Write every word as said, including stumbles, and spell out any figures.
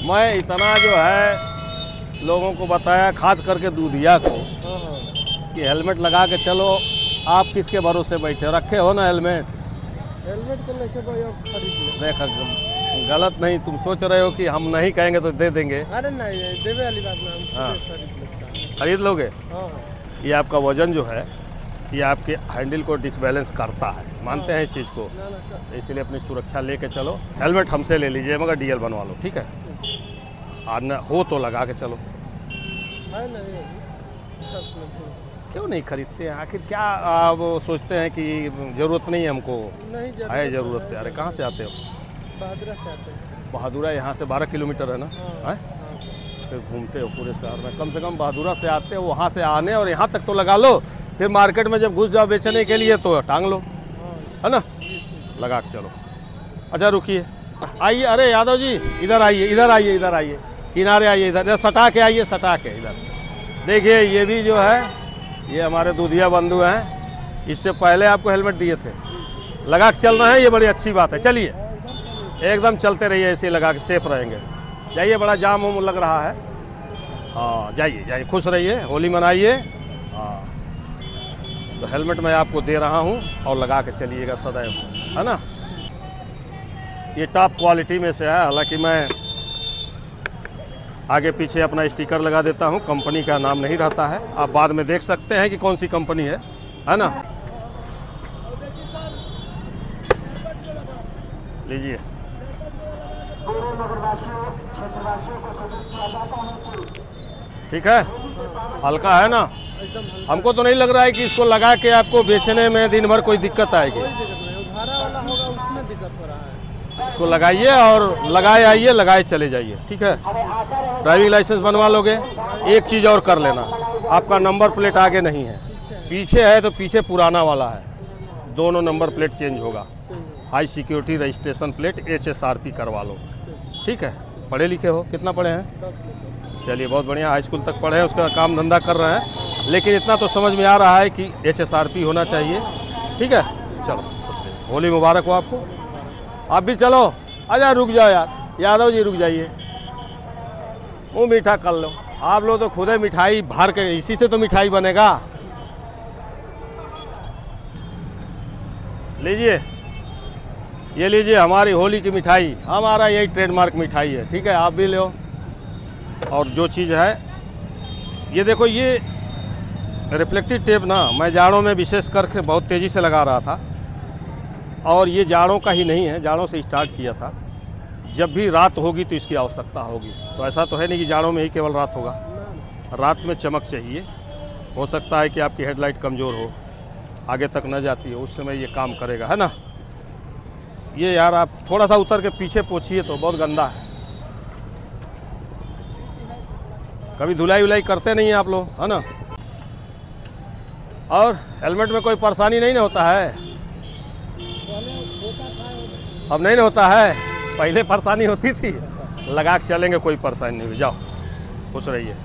मैं इतना जो है लोगों को बताया, खास करके दूधिया को, कि हेलमेट लगा के चलो। आप किसके भरोसे बैठे रखे हो ना हेलमेट? हेलमेट तो लेके भाई अब खरीद ले। देख गलत नहीं, तुम सोच रहे हो कि हम नहीं कहेंगे तो दे देंगे। अरे नहीं नहीं, देवे वाली बात ना, हम हाँ। खरीद लेते। खरीद लोगे? हाँ। ये आपका वजन जो है ये आपके हैंडल को डिसबैलेंस करता है, मानते हैं इस चीज़ को, इसलिए अपनी सुरक्षा लेके चलो। हेलमेट हमसे ले लीजिए मगर डीएल बनवा लो, ठीक है? और न हो तो लगा के चलो। है नहीं, क्यों नहीं खरीदते हैं? आखिर क्या आप सोचते हैं कि ज़रूरत नहीं है हमको? नहीं है ज़रूरत है। अरे कहाँ से आते हो? बहादुरा से आते हैं। बहादुरा यहाँ से बारह किलोमीटर है ना? है फिर घूमते हो पूरे शहर में, कम से कम बहादुरा से आते हो, वहाँ से आने और यहाँ तक तो लगा लो, फिर मार्केट में जब घुस जाओ बेचने के लिए तो टांग लो, है ना? लगा के चलो। अच्छा रुकिए, आइए। अरे यादव जी इधर आइए, इधर आइए, इधर आइए, किनारे आइए, इधर इधर सटा के आइए, सटा के इधर देखिए। ये भी जो है ये हमारे दूधिया बंधु हैं, इससे पहले आपको हेलमेट दिए थे। लगा के चलना है, ये बड़ी अच्छी बात है। चलिए एकदम चलते रहिए, ऐसे लगा के सेफ रहेंगे। जाइए, बड़ा जाम वाम लग रहा है। हाँ जाइए जाइए, खुश रहिए, होली मनाइए। हाँ तो हेलमेट मैं आपको दे रहा हूँ और लगा के चलिएगा सदैव, है ना? ये टॉप क्वालिटी में से है, हालांकि मैं आगे पीछे अपना स्टिकर लगा देता हूँ, कंपनी का नाम नहीं रहता है। आप बाद में देख सकते हैं कि कौन सी कंपनी है, है ना? लीजिए। ठीक है, हल्का है ना? हमको तो नहीं लग रहा है कि इसको लगा के आपको बेचने में दिन भर कोई दिक्कत आएगी। भाड़ा वाला होगा उसमें दिक्कत हो रहा है। इसको लगाइए और लगाए आइए, लगाए चले जाइए, ठीक है? ड्राइविंग लाइसेंस बनवा लोगे। एक चीज़ और कर लेना, आपका नंबर प्लेट आगे नहीं है, पीछे है, तो पीछे पुराना वाला है, दोनों नंबर प्लेट चेंज होगा। High security registration plate H S R P करवा लो, ठीक है? पढ़े लिखे हो? कितना पढ़े हैं? चलिए बहुत बढ़िया, हाई स्कूल तक पढ़े हैं, उसका काम धंधा कर रहे हैं, लेकिन इतना तो समझ में आ रहा है कि एच एस आर पी होना चाहिए, ठीक है? चलो, होली मुबारक हो आपको। आप भी चलो। अच्छा रुक जाओ यार, यादव जी रुक जाइए, वो मीठा कर लो। आप लोग तो खुद ही मिठाई भर के, इसी से तो मिठाई बनेगा। लीजिए, ये लीजिए हमारी होली की मिठाई, हमारा यही ट्रेडमार्क मिठाई है, ठीक है? आप भी लो। और जो चीज़ है ये देखो, ये रिफ्लेक्टिव टेप ना मैं जाड़ों में विशेष करके बहुत तेज़ी से लगा रहा था, और ये जाड़ों का ही नहीं है, जाड़ों से स्टार्ट किया था। जब भी रात होगी तो इसकी आवश्यकता होगी, तो ऐसा तो है नहीं कि जाड़ों में ही केवल रात होगा, रात में चमक चाहिए। हो सकता है कि आपकी हेडलाइट कमज़ोर हो, आगे तक न जाती हो, उस समय ये काम करेगा, है ना? ये यार आप थोड़ा सा उतर के पीछे पोछिए तो बहुत गंदा है। कभी धुलाई उलाई करते नहीं हैं आप लोग, है ना? और हेलमेट में कोई परेशानी नहीं ना होता है? अब नहीं ना होता है, पहले परेशानी होती थी। लगा के चलेंगे, कोई परेशानी नहीं हुई। जाओ, खुश रहिए।